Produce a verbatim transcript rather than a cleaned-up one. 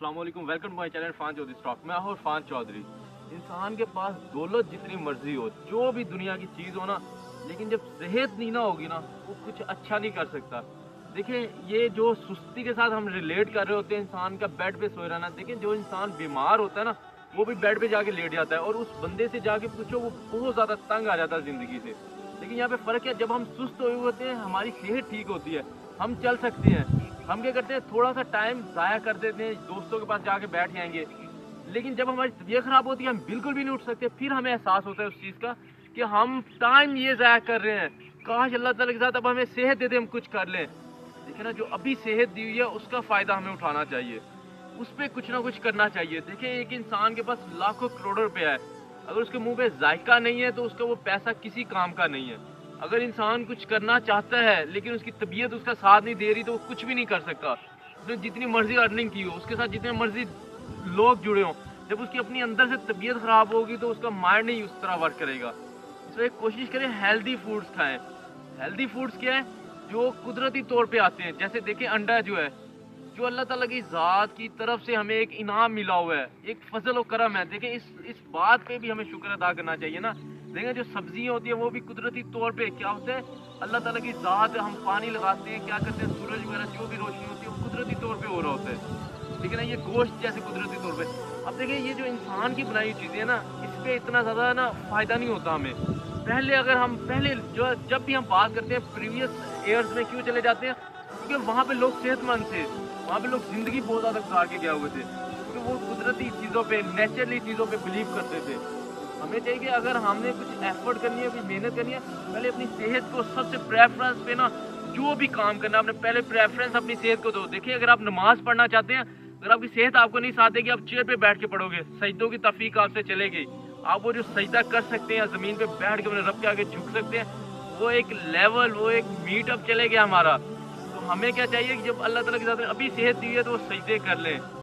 अस्सलाम वालेकुम, welcome to my channel फान चौधरी स्टॉक। मैं हूँ फान चौधरी। इंसान के पास दौलत जितनी मर्जी हो, जो भी दुनिया की चीज़ हो ना, लेकिन जब सेहत नहीं ना होगी ना, वो कुछ अच्छा नहीं कर सकता। देखिए, ये जो सुस्ती के साथ हम रिलेट कर रहे होते हैं, इंसान का बेड पे सोए रहना। देखिए, जो इंसान बीमार होता है ना, वो भी बेड पे जाके लेट जाता है और उस बंदे से जाके पूछो, वो बहुत ज़्यादा तंग आ जाता है ज़िंदगी से। लेकिन यहाँ पे फ़र्क है, जब हम सुस्त हुए होते हैं, हमारी सेहत ठीक होती है, हम चल सकते हैं। हम क्या करते हैं, थोड़ा सा टाइम ज़ाया कर देते हैं, दोस्तों के पास जाके बैठ जाएंगे। लेकिन जब हमारी तबीयत ख़राब होती है, हम बिल्कुल भी नहीं उठ सकते। फिर हमें एहसास होता है उस चीज़ का कि हम टाइम ये ज़ाया कर रहे हैं। काश अल्लाह ताला के साथ अब हमें सेहत दे दे, हम कुछ कर लें। देखिए ना, जो अभी सेहत दी हुई है, उसका फ़ायदा हमें उठाना चाहिए, उस पर कुछ ना कुछ करना चाहिए। देखिए, एक इंसान के पास लाखों करोड़ों रुपया है, अगर उसके मुंह पे जायका नहीं है तो उसका वो पैसा किसी काम का नहीं है। अगर इंसान कुछ करना चाहता है लेकिन उसकी तबीयत उसका साथ नहीं दे रही, तो वो कुछ भी नहीं कर सकता। उसने जितनी मर्जी अर्निंग की हो, उसके साथ जितने मर्जी लोग जुड़े हों, जब उसकी अपनी अंदर से तबीयत खराब होगी तो उसका माइंड नहीं उस तरह वर्क करेगा। तो एक कोशिश करें, हेल्दी फूड्स खाएं। हेल्दी फूड्स क्या है? जो कुदरती तौर पे आते हैं। जैसे देखिए, अंडा जो है, जो अल्लाह ताला की ज़ात की तरफ से हमें एक इनाम मिला हुआ है, एक फजल और करम है। देखें, इस इस बात पे भी हमें शुक्र अदा करना चाहिए ना। देखें, जो सब्जियां होती है वो भी कुदरती तौर पे क्या होता है, अल्लाह ताला की ज़ात है। हम पानी लगाते हैं, क्या करते हैं, सूरज वगैरह जो भी रोशनी होती है वो कुदरती तौर पे हो रहा होता है। लेकिन ये गोश्त जैसे कुदरती तौर पे, अब देखिए, ये जो इंसान की बनाई हुई चीज़ें हैं ना, इस पे इतना ज़्यादा ना फ़ायदा नहीं होता हमें। पहले अगर हम पहले जो जब भी हम बात करते हैं प्रीवियस ईयर्स में, क्यों चले जाते हैं? क्योंकि वहाँ पे लोग सेहतमंद थे, वहाँ पे लोग ज़िंदगी बहुत ज़्यादा गुजार के गए हुए थे, क्योंकि वो कुदरती चीज़ों पे, नेचुरली चीज़ों पे बिलीव करते थे। हमें चाहिए कि अगर हमने कुछ एफर्ट करनी है, कुछ मेहनत करनी है, पहले अपनी सेहत को सबसे प्रेफरेंस पे ना, जो भी काम करना है, अपने पहले प्रेफरेंस अपनी सेहत को दो। देखिए, अगर आप नमाज़ पढ़ना चाहते हैं, अगर आपकी सेहत आपको नहीं साथ देगी, आप चेयर पे बैठ के पढ़ोगे, सजदों की तौफीक आपसे चलेगी। आप वो जो सजदा कर सकते हैं, ज़मीन पे बैठ के अपने रब के आगे झुक सकते हैं, वो एक लेवल, वो एक मीटअप चले गया हमारा। तो हमें क्या चाहिए कि जब अल्लाह ताला की ज़ात ने अभी सेहत दी है, तो वो सजदे कर लें।